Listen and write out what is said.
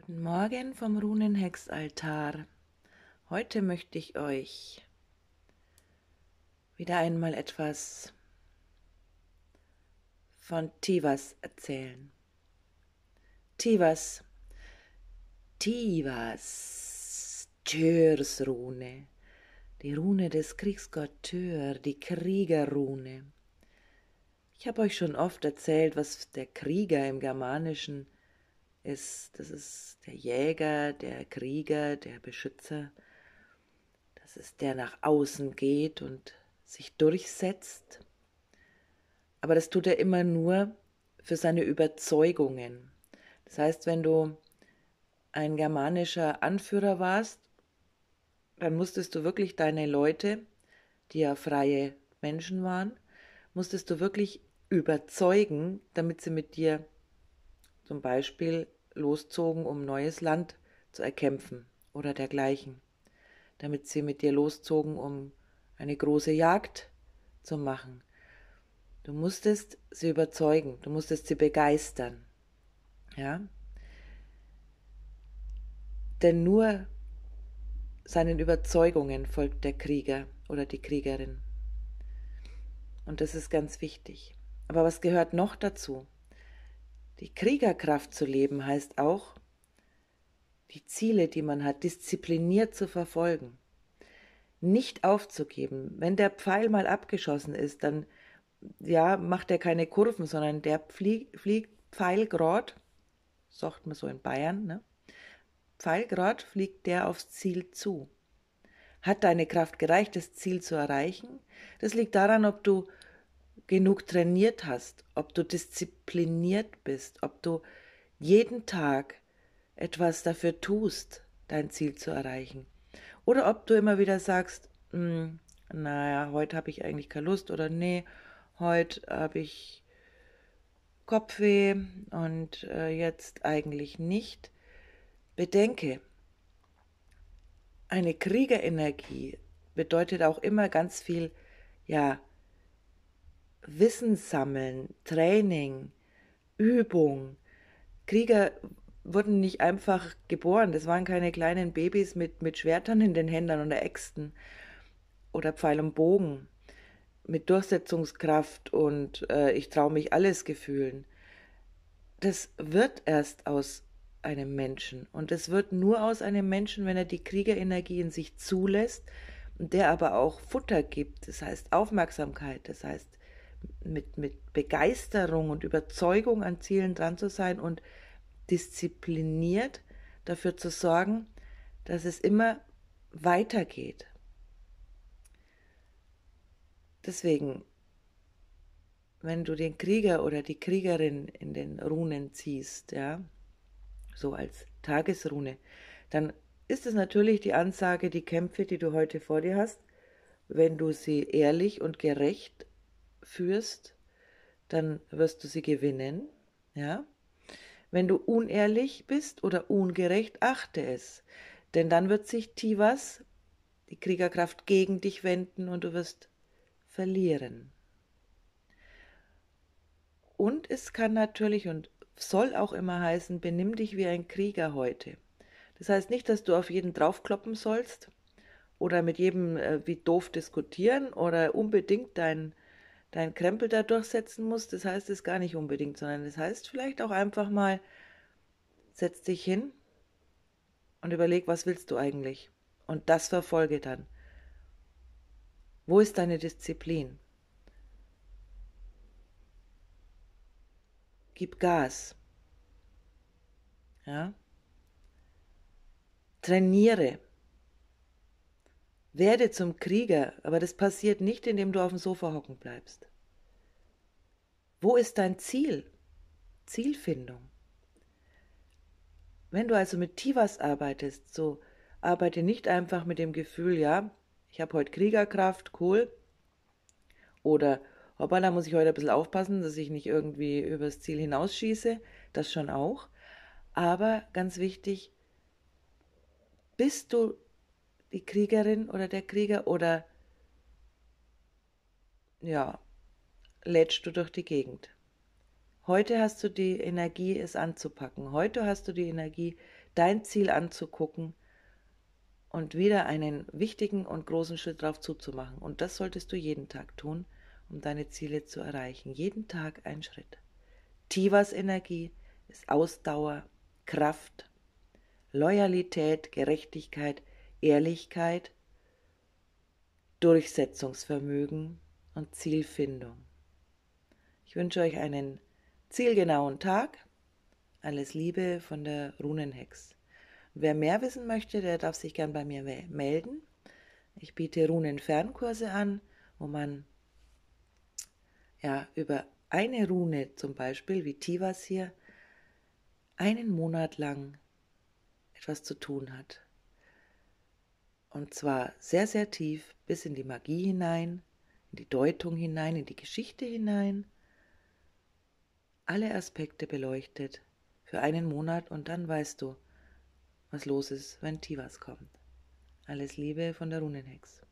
Guten Morgen vom Runenhexaltar. Heute möchte ich euch wieder einmal etwas von Tivas erzählen. Tivas, Tyrs Rune, die Rune des Kriegsgott Tyr, die Kriegerrune. Ich habe euch schon oft erzählt, was der Krieger im Germanischen ist. Das ist der Jäger, der Krieger, der Beschützer. Das ist der nach außen geht und sich durchsetzt. Aber das tut er immer nur für seine Überzeugungen. Das heißt, wenn du ein germanischer Anführer warst, dann musstest du wirklich deine Leute, die ja freie Menschen waren, musstest du wirklich überzeugen, damit sie mit dir zum Beispiel loszogen, um neues Land zu erkämpfen oder dergleichen. Damit sie mit dir loszogen, um eine große Jagd zu machen. Du musstest sie überzeugen, du musstest sie begeistern. Ja? Denn nur seinen Überzeugungen folgt der Krieger oder die Kriegerin. Und das ist ganz wichtig. Aber was gehört noch dazu? Die Kriegerkraft zu leben heißt auch, die Ziele, die man hat, diszipliniert zu verfolgen. Nicht aufzugeben. Wenn der Pfeil mal abgeschossen ist, dann ja, macht er keine Kurven, sondern der fliegt pfeilgrad, sagt man so in Bayern, ne? Pfeilgrad fliegt der aufs Ziel zu. Hat deine Kraft gereicht, das Ziel zu erreichen? Das liegt daran, ob du genug trainiert hast, ob du diszipliniert bist, ob du jeden Tag etwas dafür tust, dein Ziel zu erreichen. Oder ob du immer wieder sagst, naja, heute habe ich eigentlich keine Lust oder nee, heute habe ich Kopfweh und jetzt eigentlich nicht. Bedenke, eine Kriegerenergie bedeutet auch immer ganz viel, ja, Wissen sammeln, Training, Übung. Krieger wurden nicht einfach geboren, das waren keine kleinen Babys mit Schwertern in den Händen oder Äxten oder Pfeil und Bogen, mit Durchsetzungskraft und ich traue mich alles Gefühlen. Das wird erst aus einem Menschen. Und es wird nur aus einem Menschen, wenn er die Kriegerenergie in sich zulässt und der aber auch Futter gibt, das heißt Aufmerksamkeit, das heißt mit Begeisterung und Überzeugung an Zielen dran zu sein und diszipliniert dafür zu sorgen, dass es immer weitergeht. Deswegen, wenn du den Krieger oder die Kriegerin in den Runen ziehst, ja, so als Tagesrune, dann ist es natürlich die Ansage, die Kämpfe, die du heute vor dir hast, wenn du sie ehrlich und gerecht führst, dann wirst du sie gewinnen, ja. Wenn du unehrlich bist oder ungerecht, achte es, denn dann wird sich Tivas, die Kriegerkraft, gegen dich wenden und du wirst verlieren. Und es kann natürlich und soll auch immer heißen, benimm dich wie ein Krieger heute. Das heißt nicht, dass du auf jeden draufkloppen sollst oder mit jedem wie doof diskutieren oder unbedingt dein Krempel da durchsetzen musst. Das heißt es gar nicht unbedingt, sondern das heißt vielleicht auch einfach mal, setz dich hin und überleg, was willst du eigentlich? Und das verfolge dann. Wo ist deine Disziplin? Gib Gas. Ja? Trainiere. Werde zum Krieger, aber das passiert nicht, indem du auf dem Sofa hocken bleibst. Wo ist dein Ziel? Zielfindung. Wenn du also mit Tivas arbeitest, so arbeite nicht einfach mit dem Gefühl, ja, ich habe heute Kriegerkraft, cool, oder hoppala, muss ich heute ein bisschen aufpassen, dass ich nicht irgendwie übers Ziel hinausschieße, das schon auch. Aber ganz wichtig, bist du die Kriegerin oder der Krieger oder ja, lätschst du durch die Gegend? Heute hast du die Energie, es anzupacken. Heute hast du die Energie, dein Ziel anzugucken und wieder einen wichtigen und großen Schritt drauf zuzumachen. Und das solltest du jeden Tag tun, um deine Ziele zu erreichen. Jeden Tag ein Schritt. Tivas Energie ist Ausdauer, Kraft, Loyalität, Gerechtigkeit, Ehrlichkeit, Durchsetzungsvermögen und Zielfindung. Ich wünsche euch einen zielgenauen Tag. Alles Liebe von der Runenhex. Wer mehr wissen möchte, der darf sich gern bei mir melden. Ich biete Runenfernkurse an, wo man über eine Rune zum Beispiel, wie Tivas hier, einen Monat lang etwas zu tun hat. Und zwar sehr, sehr tief bis in die Magie hinein, in die Deutung hinein, in die Geschichte hinein. Alle Aspekte beleuchtet für einen Monat und dann weißt du, was los ist, wenn Tivas kommt. Alles Liebe von der Runenhex.